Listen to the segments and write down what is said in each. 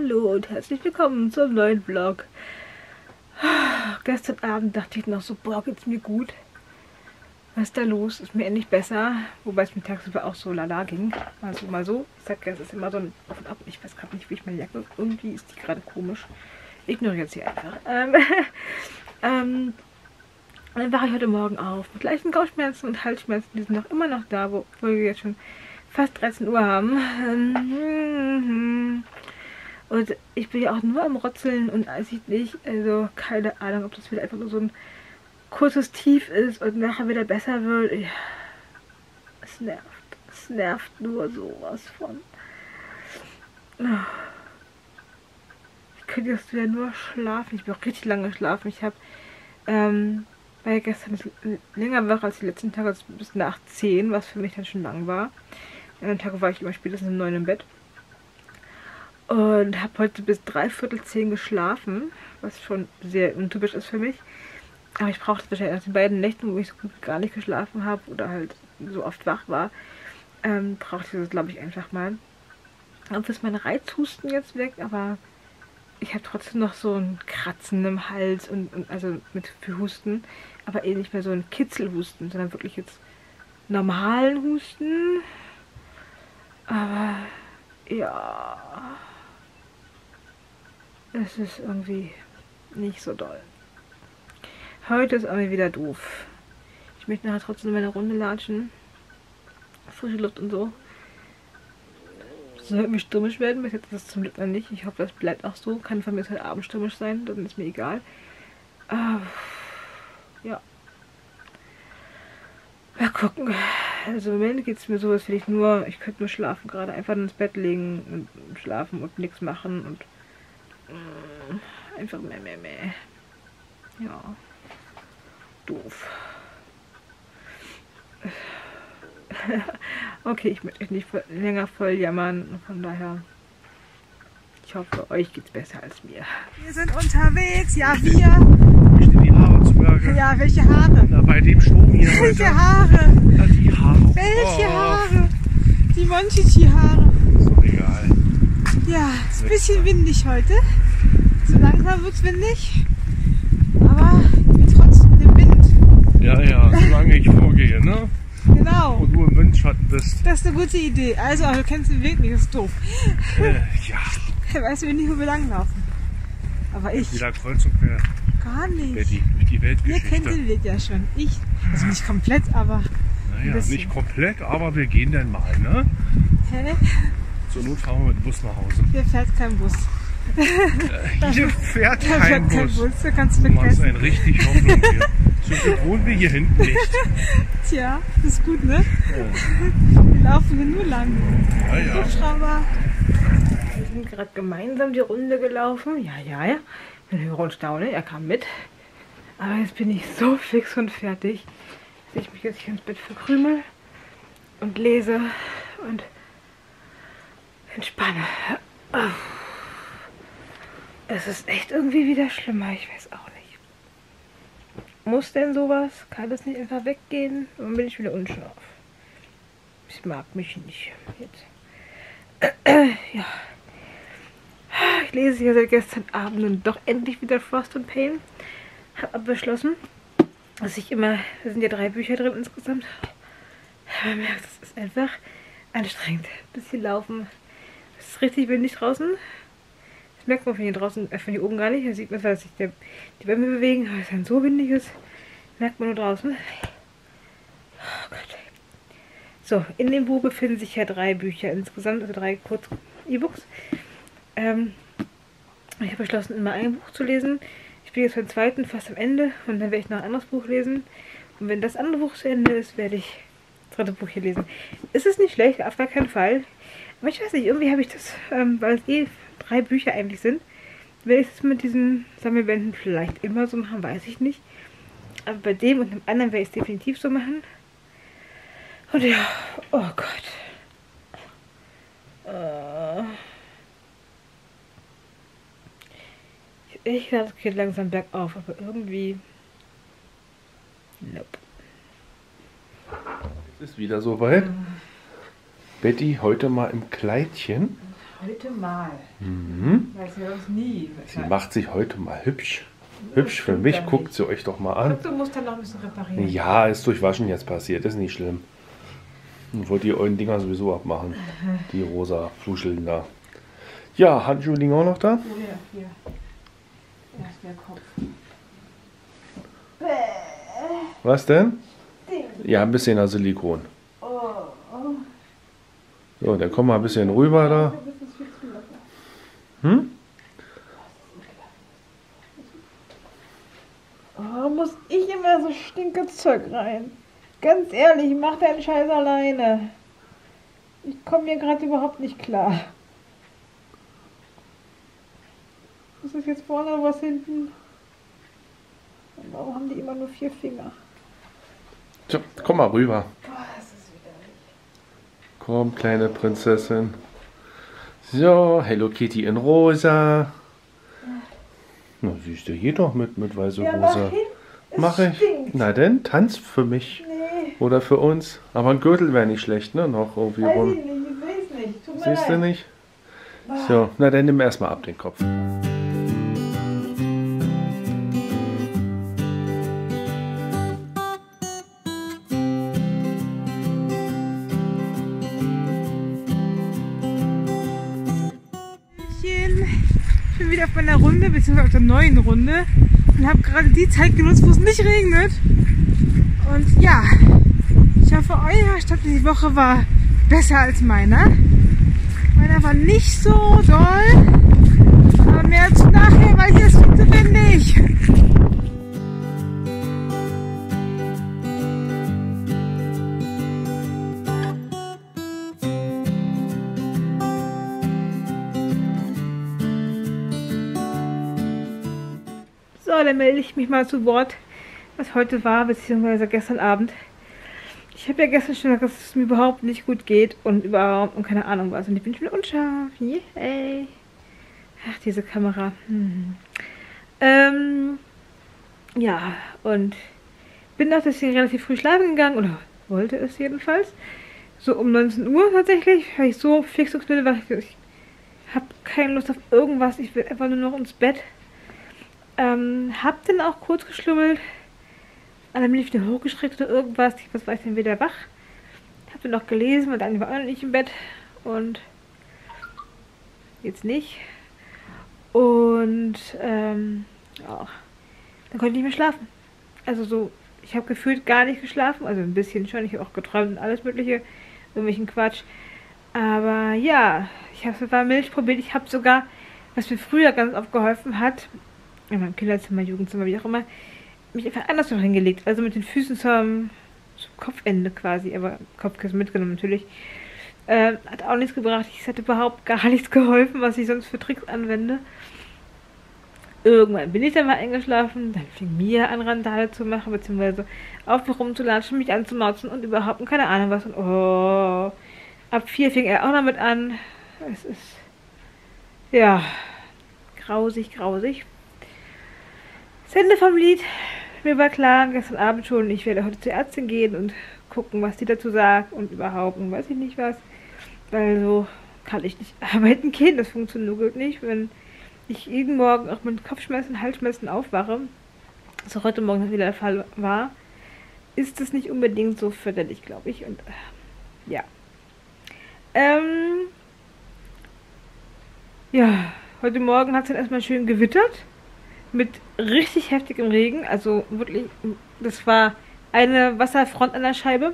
Hallo und herzlich willkommen zum neuen Vlog. Gestern Abend dachte ich noch so, boah, geht's mir gut. Was ist da los? Ist mir endlich besser. Wobei es mir tagsüber auch so lala ging. Mal so, mal so. Ich sag ja, es ist immer so ein Auf und Ab. Ich weiß gerade nicht, wie ich meine Jacke... Irgendwie ist die gerade komisch. Ignoriere jetzt hier einfach. Dann wache ich heute Morgen auf mit leichten Kopfschmerzen und Halsschmerzen. Die sind noch immer noch da, obwohl wir jetzt schon fast 13 Uhr haben. Und ich bin ja auch nur am Rotzeln und weiß ich nicht, also keine Ahnung, ob das wieder einfach nur so ein kurzes Tief ist und nachher wieder besser wird. Ja, es nervt nur sowas von. Ich könnte jetzt wieder nur schlafen. Ich bin auch richtig lange geschlafen. Ich habe, weil gestern länger wach als die letzten Tage, also bis nach 10, was für mich dann schon lang war. An den Tag war ich immer spätestens um 9 im Bett. Und habe heute bis 9:45 geschlafen, was schon sehr untypisch ist für mich. Aber ich brauche das wahrscheinlich nach den beiden Nächten, wo ich so gut gar nicht geschlafen habe oder halt so oft wach war, brauchte ich das, glaube ich, einfach mal. Und ist mein Reizhusten jetzt weg, aber ich habe trotzdem noch so ein Kratzen im Hals und also für Husten, aber eh nicht mehr so ein Kitzelhusten, sondern wirklich jetzt normalen Husten. Aber ja, es ist irgendwie nicht so doll. Heute ist irgendwie wieder doof. Ich möchte nachher trotzdem meine Runde latschen. Frische Luft und so. Es sollte mich stürmisch werden, bis jetzt ist es zum Glück noch nicht. Ich hoffe, das bleibt auch so. Kann von mir heute Abend stürmisch sein, dann ist mir egal. Ja. Mal gucken. Also im Moment geht es mir so, als will ich nur, ich könnte nur schlafen gerade. Einfach ins Bett legen und schlafen und nichts machen und einfach meh. Ja. Doof. Okay, ich möchte euch nicht länger voll jammern. Von daher, ich hoffe, euch geht's besser als mir. Wir sind unterwegs, ja wir. Ich stehe die Haare zu Berge. Ja, welche Haare? Na, bei dem Strom hier heute. Welche Haare? Na, die Haare. Welche Haare? Die Monchichi-Haare. Ist doch egal. Ja, ist ein bisschen windig heute. So langsam wird's windig. Aber wir trotzdem dem Wind. Ja, solange ich vorgehe, ne? Genau. Und du im Windschatten bist. Das ist eine gute Idee. Also, aber du kennst den Weg nicht, das ist doof. Ja. Weißt du nicht, wo wir langlaufen. Aber ich Wieder kreuz und quer. gar nicht. Betty, durch die Ihr Weltgeschichte. kennt den Weg ja schon. Ich, also nicht komplett, aber Naja, bisschen. nicht komplett, aber wir gehen dann mal, ne? hä? Zur Not fahren wir mit dem Bus nach Hause. Hier fährt kein Bus. Hier fährt Da kein fährt Bus. Da kannst du Du machst vergessen. einen richtig Hoffnung hier. Zum Glück wohnen wir hier hinten nicht. Tja, das ist gut, ne? Wir laufen hier nur lang. Ja. Hubschrauber. Wir sind gerade gemeinsam die Runde gelaufen. Ja. Mit Höre und Staune. Er kam mit. Aber jetzt bin ich so fix und fertig, dass ich mich jetzt hier ins Bett verkrümel und lese und entspanne. Es ist echt irgendwie wieder schlimmer. Ich weiß auch nicht. Muss denn sowas? Kann das nicht einfach weggehen? Dann bin ich wieder unscharf. Ich mag mich nicht jetzt. Ja. Ich lese hier seit gestern Abend und doch endlich wieder Frost and Pain. Habe aber beschlossen, dass ich immer, da sind ja 3 Bücher drin insgesamt. Man merkt, es ist einfach anstrengend. Ein bisschen laufen. Es ist richtig windig draußen. Das merkt man von hier draußen, von hier oben gar nicht. Da sieht man zwar, dass sich die Bäume bewegen, aber es dann so windig ist, merkt man nur draußen. Oh Gott. So, in dem Buch befinden sich ja 3 Bücher insgesamt, also 3 Kurz-E-Books. Ich habe beschlossen, immer ein Buch zu lesen. Ich bin jetzt beim 2. fast am Ende und dann werde ich noch ein anderes Buch lesen. Und wenn das andere Buch zu Ende ist, werde ich das 3. Buch hier lesen. Ist es nicht schlecht, auf gar keinen Fall. Aber ich weiß nicht, irgendwie habe ich das, weil es 3 Bücher eigentlich sind, werde ich das mit diesen Sammelbänden vielleicht immer so machen, weiß ich nicht. Aber bei dem und dem anderen werde ich es definitiv so machen. Und ja, oh Gott. Ich glaube, es geht langsam bergauf, aber irgendwie... Nope. Es ist wieder soweit. Betty heute mal im Kleidchen. Heute mal. Mhm. Weiß ja sonst nie. Sie macht sich heute mal hübsch. Hübsch für mich, guckt sie euch doch mal an. Du musst dann noch ein bisschen reparieren. Ja, ist durch Waschen jetzt passiert, ist nicht schlimm. Ich wollte die euren Dinger sowieso abmachen. Die rosa Fluscheln da. Ja, Handschuhe liegen auch noch da? Oh ja, hier. Erst der Kopf. Was denn? Ja, ein bisschen Silikon. So, dann komm mal ein bisschen rüber da. Hm? Oh, muss ich immer so stinkes Zeug rein? Ganz ehrlich, mach deinen Scheiß alleine. Ich komme mir gerade überhaupt nicht klar. Was ist jetzt vorne oder was hinten? Und warum haben die immer nur 4 Finger? So, komm mal rüber. Boah, das ist widerlich. Komm, kleine Prinzessin. So, Hello Kitty in rosa. Na, siehst du hier doch mit weiße Ja, rosa. mach hin. Mach ich. Stinkt. Na denn, tanz für mich. Nee, Oder für uns. Aber ein Gürtel wäre nicht schlecht, ne? Noch irgendwie weiß rum. ich nicht, ich weiß nicht. Tut mir Siehst du leid. nicht? So, na dann nimm erstmal ab den Kopf. Ich bin wieder auf meiner Runde, beziehungsweise auf der neuen Runde und habe gerade die Zeit genutzt, wo es nicht regnet. Und ja, ich hoffe, euer Start die Woche war besser als meiner. Meiner war nicht so doll, aber mehr zu nachher, weil ich es viel zu wenig. So, dann melde ich mich mal zu Wort, was heute war, beziehungsweise gestern Abend. Ich habe ja gestern schon gesagt, dass es mir überhaupt nicht gut geht und überhaupt und keine Ahnung was. Und ich bin schon unscharf. Yay. Ach, diese Kamera. Ja, und bin auch deswegen relativ früh schlafen gegangen, oder wollte es jedenfalls. So um 19 Uhr tatsächlich, weil ich so fix und schnell war. Ich habe keine Lust auf irgendwas, ich will einfach nur noch ins Bett. Hab dann auch kurz geschlummelt. Und dann bin ich wieder hochgeschreckt oder irgendwas. Was war ich denn wieder wach? Hab dann noch gelesen, weil dann war auch noch nicht im Bett. Und jetzt nicht. Und ja, dann konnte ich nicht mehr schlafen. Also so, ich habe gefühlt gar nicht geschlafen. Also ein bisschen schon. Ich habe auch geträumt und alles mögliche. Irgendwelchen Quatsch. Aber ja, ich habe sogar Milch probiert. Ich habe sogar, was mir früher ganz oft geholfen hat, in meinem Kinderzimmer, Jugendzimmer, wie auch immer, mich einfach anders noch hingelegt. Also mit den Füßen zum Kopfende quasi, aber Kopfkissen mitgenommen natürlich. Hat auch nichts gebracht. Es hat überhaupt gar nichts geholfen, was ich sonst für Tricks anwende. Irgendwann bin ich dann mal eingeschlafen, dann fing Mia an, Randale zu machen, beziehungsweise auf mich rumzulatschen, mich anzumauzen und überhaupt keine Ahnung was. Und oh, ab 4 fing er auch noch mit an. Es ist, ja, grausig, grausig. Das Ende vom Lied. Mir war klar, gestern Abend schon, ich werde heute zur Ärztin gehen und gucken, was die dazu sagt und überhaupt und weiß ich nicht was. Weil so kann ich nicht arbeiten gehen, das funktioniert nicht, wenn ich jeden Morgen auch mit Kopfschmerzen, Halsschmerzen aufwache, was auch heute Morgen wieder der Fall war, ist es nicht unbedingt so förderlich, glaube ich. Und ja. Ja, heute Morgen hat es dann erstmal schön gewittert. Mit richtig heftigem Regen, also wirklich, das war eine Wasserfront an der Scheibe.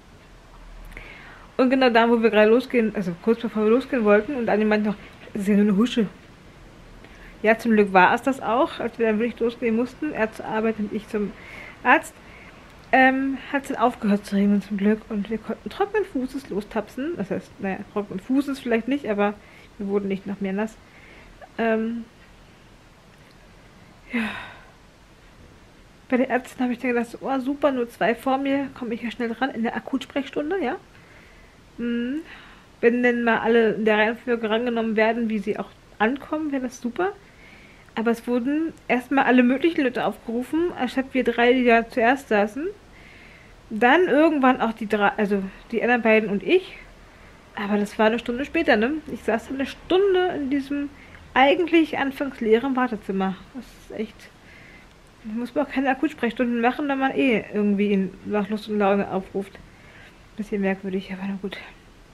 Und genau da, wo wir gerade losgehen, also kurz bevor wir losgehen wollten, und Anni meinte noch, das ist ja nur eine Husche. Ja, zum Glück war es das auch, als wir dann wirklich losgehen mussten, er zur Arbeit und ich zum Arzt, hat es dann aufgehört zu regnen zum Glück und wir konnten trockenen Fußes lostapsen. Das heißt, naja, trockenen Fußes vielleicht nicht, aber wir wurden nicht noch mehr nass. Ja. Bei der Ärztin habe ich dann gedacht, oh super, nur 2 vor mir, komme ich ja schnell dran in der Akutsprechstunde, ja. Wenn denn mal alle in der Reihenfolge rangenommen werden, wie sie auch ankommen, wäre das super. Aber es wurden erstmal alle möglichen Leute aufgerufen, anstatt wir 3, die da zuerst saßen. Dann irgendwann auch die 3, also die anderen beiden und ich. Aber das war eine Stunde später, ne? Ich saß dann eine Stunde in diesem eigentlich anfangs leer im Wartezimmer. Das ist echt... Da muss man auch keine Akutsprechstunden machen, wenn man irgendwie ihn nach Lust und Laune aufruft. Bisschen merkwürdig, aber na gut.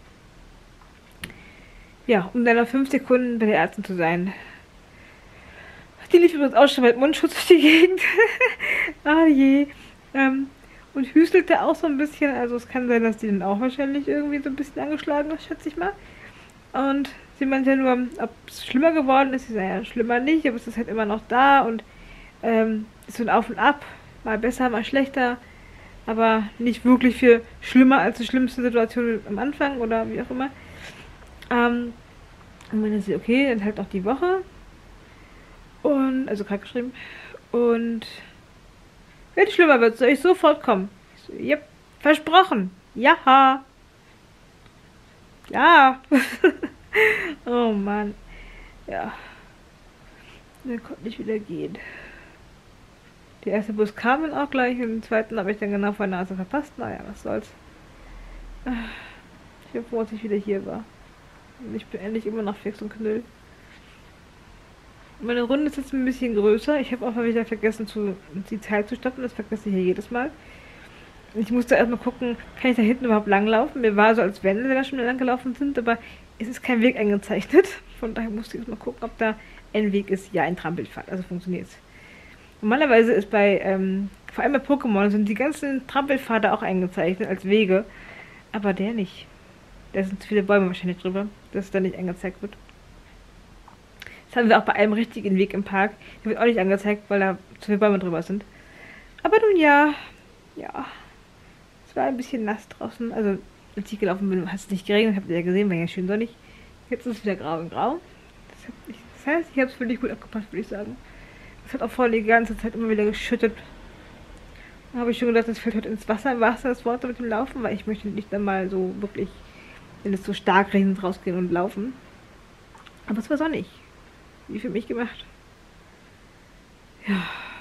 Ja, um dann nach 5 Sekunden bei der Ärztin zu sein. Die lief übrigens auch schon mit Mundschutz durch die Gegend. Ah je. Und hüstelte auch so ein bisschen. Also es kann sein, dass die dann auch wahrscheinlich irgendwie so ein bisschen angeschlagen ist, schätze ich mal. Und sie meinte ja nur, ob es schlimmer geworden ist. Sie sagt, ja, schlimmer nicht, aber es ist halt immer noch da. Und ist so ein Auf und Ab. Mal besser, mal schlechter. Aber nicht wirklich viel schlimmer als die schlimmste Situation am Anfang oder wie auch immer. Und meinte sie, okay, dann halt auch die Woche. Und, also krank geschrieben. Und wenn es schlimmer wird, soll ich sofort kommen. Ich so, yep, versprochen. Ja. Ja. Oh Mann. Ja. Dann konnte ich wieder gehen. Der erste Bus kam dann auch gleich und den zweiten habe ich dann genau vor der Nase verpasst. Naja, was soll's. Ich bin froh, dass ich wieder hier war. Und ich bin endlich immer noch fix und knüll. Meine Runde ist jetzt ein bisschen größer. Ich habe auch mal wieder vergessen, die Zeit zu stoppen. Das vergesse ich ja jedes Mal. Ich musste erstmal gucken, kann ich da hinten überhaupt langlaufen? Mir war so, als wenn wir da schon lang gelaufen sind, aber es ist kein Weg eingezeichnet. Von daher musste ich erstmal gucken, ob da ein Weg ist. Ja, ein Trampelpfad. Also funktioniert es. Normalerweise ist bei, vor allem bei Pokémon, sind die ganzen Trampelpfade auch eingezeichnet als Wege. Aber der nicht. Da sind zu viele Bäume wahrscheinlich drüber, dass es da nicht angezeigt wird. Das haben wir auch bei einem richtigen Weg im Park. Der wird auch nicht angezeigt, weil da zu viele Bäume drüber sind. Aber nun ja. Es war ein bisschen nass draußen. Also, als ich gelaufen bin, hat es nicht geregnet. Habt ihr ja gesehen, war ja schön sonnig. Jetzt ist es wieder grau in grau. Das heißt, ich habe es wirklich gut abgepasst, würde ich sagen. Es hat auch vorhin die ganze Zeit immer wieder geschüttet. Da habe ich schon gedacht, das fällt heute ins Wasser, im wahrsten Sinne des Wortes mit dem Laufen, weil ich möchte nicht einmal so wirklich, wenn es so stark regnet, rausgehen und laufen. Aber es war sonnig. Wie für mich gemacht. Ja.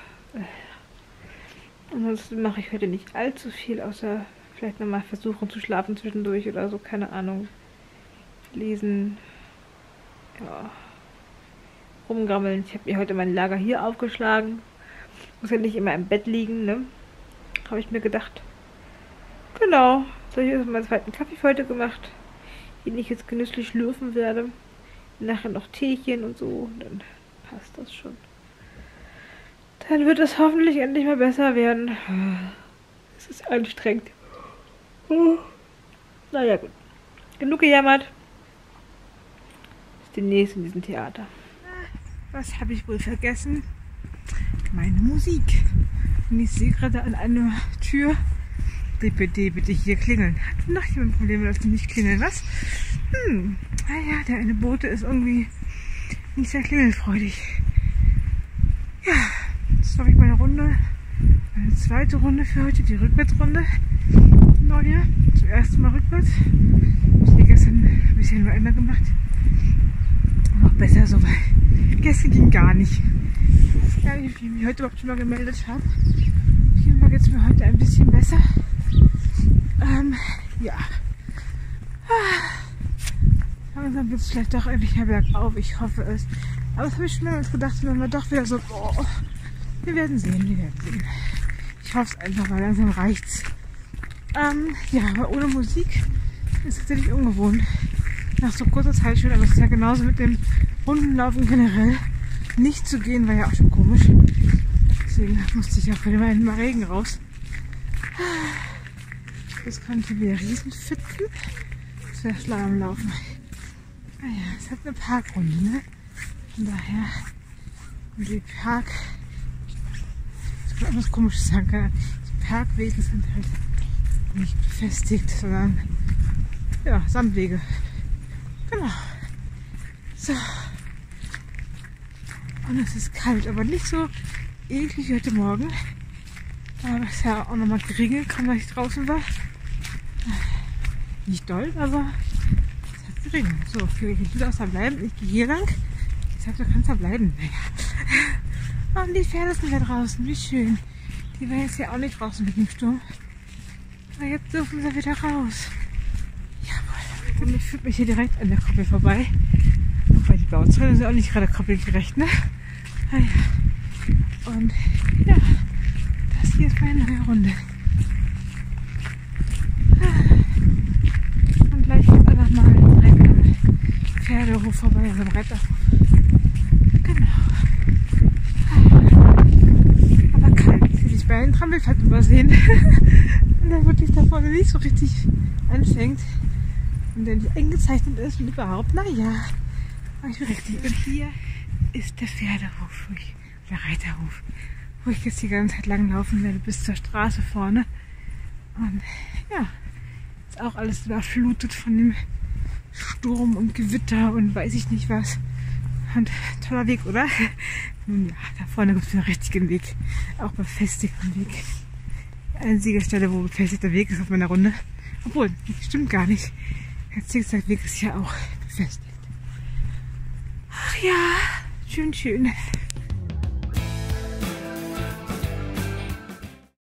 Ansonsten mache ich heute nicht allzu viel, außer vielleicht nochmal versuchen zu schlafen zwischendurch oder so, keine Ahnung. Lesen. Ja. Rumgammeln. Ich habe mir heute mein Lager hier aufgeschlagen. Muss ja nicht immer im Bett liegen, ne? Habe ich mir gedacht. Genau. So, hier ist mein zweiten Kaffee für heute gemacht, den ich jetzt genüsslich schlürfen werde. Nachher noch Teechen und so. Dann passt das schon. Dann wird es hoffentlich endlich mal besser werden. Es ist anstrengend. Naja, gut. Genug gejammert. Bis demnächst in diesem Theater. Was habe ich wohl vergessen? Meine Musik. Und ich sehe gerade an einer Tür. Bitte hier klingeln. Hat noch jemand Probleme, dass die nicht klingeln? Was? Naja, der eine Bote ist irgendwie nicht sehr klingelfreudig. Ja, jetzt mache ich meine Runde. Meine zweite Runde für heute, die Rückwärtsrunde. Neue. Zuerst mal rückwärts. Ich habe gestern ein bisschen nur einmal gemacht. Noch besser so, weil gestern ging gar nicht. Ich weiß gar nicht, wie ich mich heute überhaupt schon mal gemeldet habe. Auf jeden Fall geht es mir heute ein bisschen besser. Ja. Langsam wird es vielleicht doch endlich mehr bergauf. Ich hoffe es. Aber das habe ich schon mal gedacht, wenn wir doch wieder so... Oh, wir werden sehen. Ich hoffe es einfach, weil langsam reicht's. Ja, aber ohne Musik ist tatsächlich ungewohnt. Nach so kurzer Zeit schon, aber es ist ja genauso mit dem Rundenlaufen generell. Nicht zu gehen war ja auch schon komisch. Deswegen musste ich auch wieder mal Regen raus. Das könnte wieder riesenfitzen. Das wäre schlau am Laufen. Naja, es hat eine Parkrunde, ne? Von daher, die ich kann was Komisches sagen, die Parkwege sind halt nicht befestigt, sondern ja, Sandwege. Genau. So. Und es ist kalt, aber nicht so eklig wie heute Morgen. Aber es ist ja auch nochmal geregnet, kaum dass ich draußen war. Nicht doll, aber es hat geregnet. So, ich will auch da bleiben. Ich gehe hier lang. Ich sag, du kannst da bleiben. Naja. Und die Pferde sind da draußen. Wie schön. Die waren jetzt ja auch nicht draußen mit dem Sturm. Aber jetzt dürfen sie wieder raus. Jawohl. Und ich fühle mich hier direkt an der Koppel vorbei. Wobei die Bauzäune sind auch nicht gerade krabbelgerecht, ne? Ah, ja. Und ja, das hier ist meine neue Runde. Und gleich geht einfach mal direkt am Pferdehof vorbei, also am Reiterhof. Genau. Aber kalt, will ich bei einem Trampelpfad übersehen. Und dann wirklich da vorne nicht so richtig anfängt. Und der nicht eingezeichnet ist und überhaupt, naja. Aber ich bin richtig. Und hier ist der Pferdehof, der Reiterhof, wo ich jetzt die ganze Zeit lang laufen werde bis zur Straße vorne. Und ja, ist auch alles überflutet von dem Sturm und Gewitter und weiß ich nicht was. Und toller Weg, oder? Nun ja, da vorne gibt es einen richtigen Weg, auch befestigten Weg. Die einzige Stelle, wo befestigter Weg ist auf meiner Runde. Obwohl, stimmt gar nicht. Der Zickzackweg ist ja auch befestigt. Ach ja, schön, schön.